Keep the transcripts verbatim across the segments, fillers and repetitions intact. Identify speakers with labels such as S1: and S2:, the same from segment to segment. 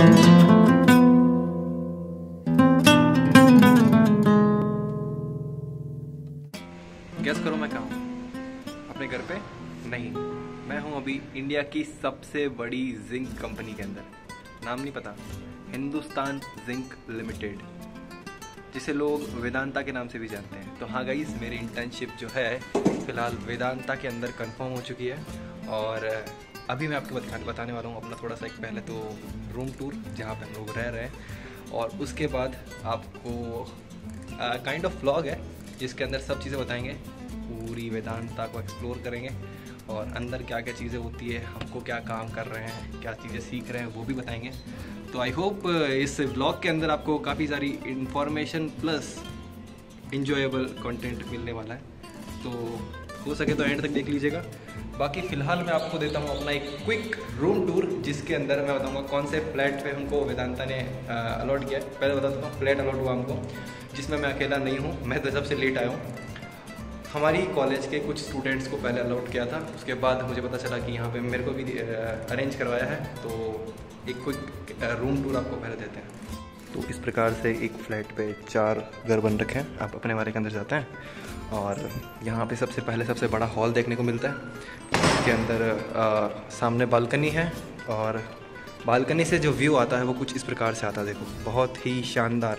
S1: Guess करो मैं कहाँ हूँ? अपने घर पे नहीं, मैं हूँ अभी इंडिया की सबसे बड़ी जिंक कंपनी के अंदर। नाम नहीं पता, हिंदुस्तान जिंक लिमिटेड, जिसे लोग वेदांता के नाम से भी जानते हैं। तो हाँ गाइस, मेरी इंटर्नशिप जो है फ़िलहाल वेदांता के अंदर कंफर्म हो चुकी है और अभी मैं आपको बता, बताने वाला हूँ अपना थोड़ा सा एक पहले तो रूम टूर जहाँ पे हम लोग रह रहे हैं, और उसके बाद आपको काइंड ऑफ व्लॉग है जिसके अंदर सब चीज़ें बताएंगे, पूरी वेदांता को एक्सप्लोर करेंगे और अंदर क्या क्या चीज़ें होती है, हमको क्या काम कर रहे हैं, क्या चीज़ें सीख रहे हैं, वो भी बताएंगे। तो आई होप इस व्लॉग के अंदर आपको काफ़ी सारी इंफॉर्मेशन प्लस इंजॉयबल कंटेंट मिलने वाला है, तो हो सके तो एंड तक देख लीजिएगा। बाकी फ़िलहाल मैं आपको देता हूँ अपना एक क्विक रूम टूर, जिसके अंदर मैं बताऊँगा कौन से फ्लैट पे हमको वेदांता ने अलॉट किया है। पहले बता देता हूँ, फ्लैट अलॉट हुआ हमको, जिसमें मैं अकेला नहीं हूँ, मैं तो सबसे लेट आया हूँ। हमारी कॉलेज के कुछ स्टूडेंट्स को पहले अलॉट किया था, उसके बाद मुझे पता चला कि यहाँ पे मेरे को भी अरेंज करवाया है, तो एक क्विक रूम टूर आपको पहले देते हैं। तो इस प्रकार से एक फ्लैट पे चार घर बन रखे हैं। आप अपने वाले के अंदर जाते हैं और यहाँ पे सबसे पहले सबसे बड़ा हॉल देखने को मिलता है। इसके अंदर आ, सामने बालकनी है और बालकनी से जो व्यू आता है वो कुछ इस प्रकार से आता है। देखो, बहुत ही शानदार,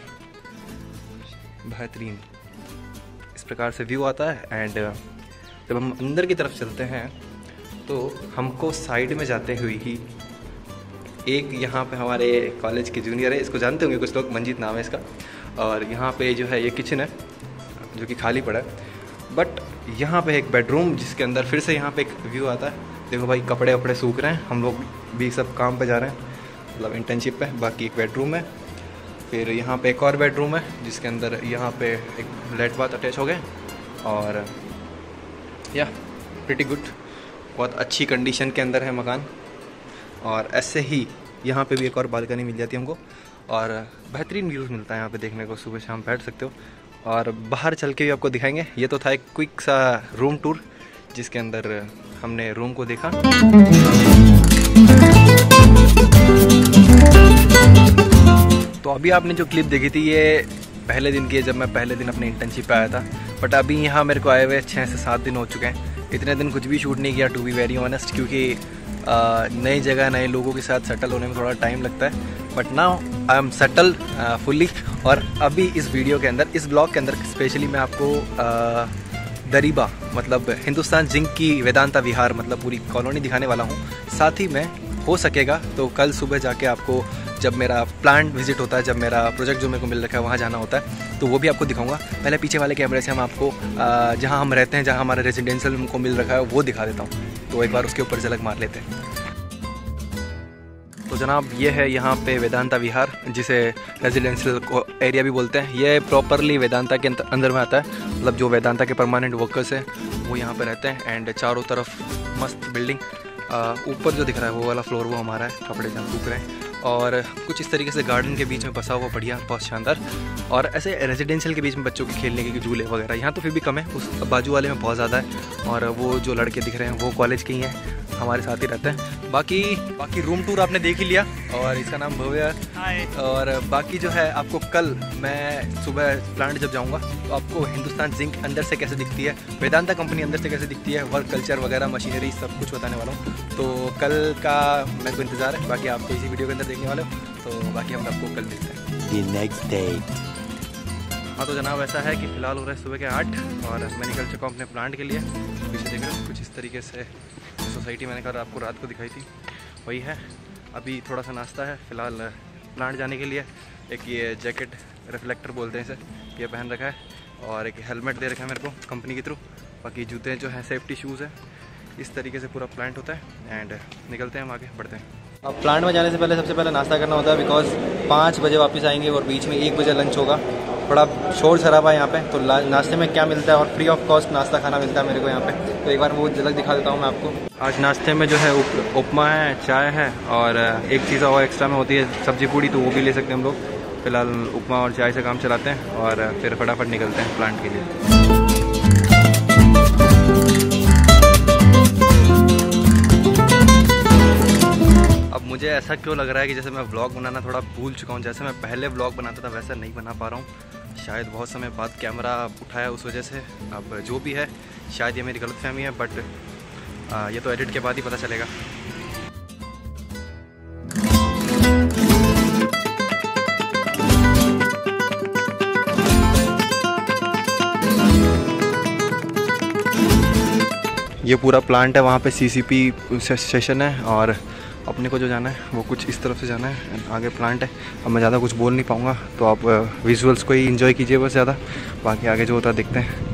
S1: बेहतरीन इस प्रकार से व्यू आता है। एंड जब हम अंदर की तरफ चलते हैं तो हमको साइड में जाते हुए ही एक यहाँ पे हमारे कॉलेज के जूनियर है, इसको जानते होंगे कुछ लोग, मंजीत नाम है इसका, और यहाँ पे जो है ये किचन है जो कि खाली पड़ा है। बट यहाँ पे एक बेडरूम जिसके अंदर फिर से यहाँ पे एक व्यू आता है। देखो भाई, कपड़े वपड़े सूख रहे हैं, हम लोग भी सब काम पे जा रहे हैं, मतलब इंटर्नशिप पे। बाकी एक बेडरूम है, फिर यहाँ पे एक और बेडरूम है जिसके अंदर यहाँ पे एक लेट बाथ अटैच हो गए, और या प्रिटी गुड, बहुत अच्छी कंडीशन के अंदर है मकान। और ऐसे ही यहाँ पे भी एक और बालकनी मिल जाती है हमको, और बेहतरीन व्यूज़ मिलता है यहाँ पे देखने को, सुबह शाम बैठ सकते हो। और बाहर चल के भी आपको दिखाएंगे। ये तो था एक क्विक सा रूम टूर जिसके अंदर हमने रूम को देखा। तो अभी आपने जो क्लिप देखी थी ये पहले दिन की है, जब मैं पहले दिन अपने इंटर्नशिप पे आया था। बट अभी यहाँ मेरे को आए हुए छः से सात दिन हो चुके हैं। इतने दिन कुछ भी शूट नहीं किया, टू बी वेरी ऑनेस्ट, क्योंकि नई जगह नए लोगों के साथ सेटल होने में थोड़ा टाइम लगता है। But now I am settle fully. और अभी इस वीडियो के अंदर, इस ब्लॉग के अंदर स्पेशली मैं आपको uh, दरीबा मतलब हिंदुस्तान जिंक की वेदांता विहार मतलब पूरी कॉलोनी दिखाने वाला हूँ। साथ ही में हो सकेगा तो कल सुबह जाके आपको, जब मेरा प्लांट विजिट होता है, जब मेरा प्रोजेक्ट जो मेरे को मिल रखा है वहाँ जाना होता है, तो वो भी आपको दिखाऊंगा। पहले पीछे वाले कैमरे से हम आपको जहाँ हम रहते हैं, जहाँ हमारा रेजिडेंशियल हमको मिल रखा है, वो दिखा देता हूँ। तो एक बार उसके ऊपर झलक मार लेते हैं। तो जनाब, ये है यहाँ पे वेदांता विहार, जिसे रेजिडेंशियल एरिया भी बोलते हैं। ये प्रॉपरली वेदांता के अंदर में आता है, मतलब जो वेदांता के परमानेंट वर्कर्स हैं वो यहाँ पे रहते हैं। एंड चारों तरफ मस्त बिल्डिंग, ऊपर जो दिख रहा है वो वाला फ्लोर वो हमारा है, कपड़े जहाँ सूख रहे हैं, और कुछ इस तरीके से गार्डन के बीच में बसा हुआ, बढ़िया, बहुत शानदार। और ऐसे रेजिडेंशियल के बीच में बच्चों के खेलने के झूले वगैरह यहाँ तो फिर भी कम है, उस बाजू वाले में बहुत ज़्यादा है। और वो जो लड़के दिख रहे हैं वो कॉलेज के ही हैं, हमारे साथ ही रहते हैं। बाकी बाकी रूम टूर आपने देख ही लिया, और इसका नाम भव्य है। और बाकी जो है आपको कल मैं सुबह प्लांट जब जाऊंगा तो आपको हिंदुस्तान जिंक अंदर से कैसे दिखती है, वेदांता कंपनी अंदर से कैसे दिखती है, वर्क कल्चर वगैरह, मशीनरी, सब कुछ बताने वाला हूँ। तो कल का मेरे को इंतज़ार है, बाकी आपको इसी वीडियो के अंदर देखने वाले हो। तो बाकी हम आपको कल देखते हैं नेक्स्ट डे। हाँ तो जनाब, ऐसा है कि फ़िलहाल हो रहा है सुबह के आठ, और मैं निकल चुका हूँ अपने प्लांट के लिए। पीछे देख रहे हो कुछ इस तरीके से सोसाइटी मैंने कहा आपको रात को दिखाई थी, वही है। अभी थोड़ा सा नाश्ता है फ़िलहाल प्लांट जाने के लिए। एक ये जैकेट, रिफ्लेक्टर बोलते हैं इसे, ये पहन रखा है, और एक हेलमेट दे रखा है मेरे को कंपनी के थ्रू। बाकी जूते जो हैं सेफ्टी शूज़ है। इस तरीके से पूरा प्लांट होता है। एंड निकलते हैं, हम आगे बढ़ते हैं। अब प्लांट में जाने से पहले सबसे पहले नाश्ता करना होता है, बिकॉज पाँच बजे वापस आएंगे और बीच में एक बजे लंच होगा। थोड़ा शोर शराबा है यहाँ पे, तो नाश्ते में क्या मिलता है, और फ्री ऑफ कॉस्ट नाश्ता खाना मिलता है मेरे को यहाँ पे। तो एक बार वो झलक दिखा देता हूँ मैं आपको। आज नाश्ते में जो है उप, उपमा है, चाय है, और एक चीज़ और एक्स्ट्रा में होती है सब्जी पूड़ी, तो वो भी ले सकते हैं हम लोग। फिलहाल उपमा और चाय से काम चलाते हैं और फिर फटाफट निकलते हैं प्लांट के लिए। मुझे ऐसा क्यों लग रहा है कि जैसे मैं व्लॉग बनाना थोड़ा भूल चुका हूँ। जैसे मैं पहले व्लॉग बनाता था वैसा नहीं बना पा रहा हूँ। शायद बहुत समय बाद कैमरा उठाया उस वजह से। अब जो भी है शायद ये मेरी गलतफहमी है, बट ये तो एडिट के बाद ही पता चलेगा। ये पूरा प्लांट है, वहाँ पे सीसीपी सेशन है और अपने को जो जाना है वो कुछ इस तरफ से जाना है। आगे प्लांट है। अब मैं ज़्यादा कुछ बोल नहीं पाऊँगा, तो आप विजुअल्स को ही एंजॉय कीजिए बस ज़्यादा। बाकी आगे जो होता है देखते हैं।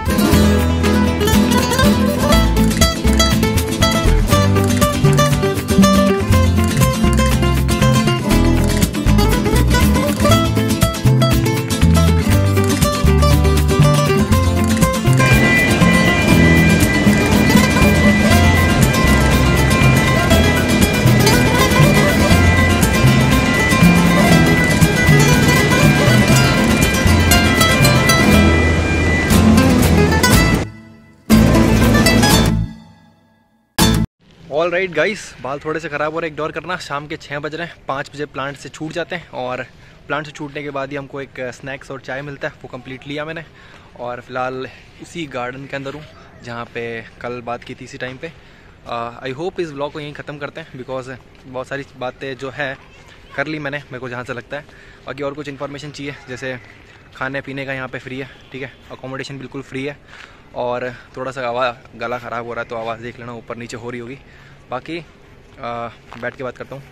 S1: ऑल राइट गाइस, बाल थोड़े से ख़राब हो रहे, इग्नोर करना। शाम के छः बज रहे हैं, पाँच बजे प्लांट से छूट जाते हैं और प्लांट से छूटने के बाद ही हमको एक स्नैक्स और चाय मिलता है, वो कंप्लीट लिया मैंने। और फिलहाल उसी गार्डन के अंदर हूँ जहाँ पे कल बात की थी इसी टाइम पे। आई होप इस ब्लॉग को यहीं ख़त्म करते हैं, बिकॉज बहुत सारी बातें जो है कर ली मैंने, मेरे को जहाँ से लगता है। बाकी और कुछ इन्फॉर्मेशन चाहिए, जैसे खाने पीने का यहाँ पे फ्री है, ठीक है, अकोमोडेशन बिल्कुल फ्री है। और थोड़ा सा आवाज़ गला ख़राब हो रहा है तो आवाज़ देख लेना, ऊपर नीचे हो रही होगी। बाकी आ, बैठ के बात करता हूँ।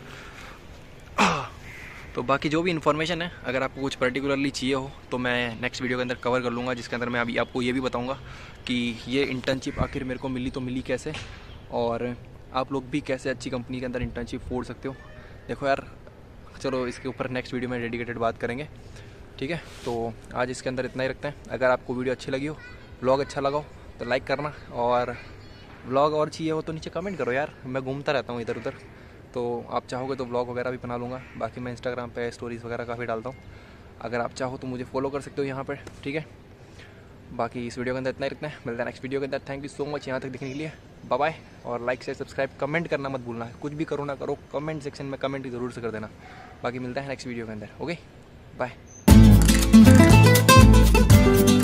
S1: तो बाकी जो भी इन्फॉर्मेशन है, अगर आपको कुछ पर्टिकुलरली चाहिए हो तो मैं नेक्स्ट वीडियो के अंदर कवर कर लूँगा, जिसके अंदर मैं अभी आपको ये भी बताऊँगा कि ये इंटर्नशिप आखिर मेरे को मिली तो मिली कैसे, और आप लोग भी कैसे अच्छी कंपनी के अंदर इंटर्नशिप फोड़ सकते हो। देखो यार, चलो इसके ऊपर नेक्स्ट वीडियो में डेडिकेटेड बात करेंगे, ठीक है। तो आज इसके अंदर इतना ही रखते हैं। अगर आपको वीडियो अच्छी लगी हो, व्लॉग अच्छा लगा हो तो लाइक करना, और व्लॉग और चाहिए हो तो नीचे कमेंट करो यार। मैं घूमता रहता हूँ इधर उधर, तो आप चाहोगे तो व्लॉग वगैरह भी बना लूँगा। बाकी मैं इंस्टाग्राम पे स्टोरीज़ वगैरह काफ़ी डालता हूँ, अगर आप चाहो तो मुझे फॉलो कर सकते हो यहाँ पर, ठीक है। बाकी इस वीडियो के अंदर इतना ही रखना है, मिलता है नेक्स्ट वीडियो के अंदर। थैंक यू सो मच यहाँ तक देखने के लिए, बाय बाय। और लाइक शेयर सब्सक्राइब कमेंट करना मत भूलना, कुछ भी करो ना करो कमेंट सेक्शन में कमेंट ज़रूर से कर देना। बाकी मिलता है नेक्स्ट वीडियो के अंदर, ओके बाय।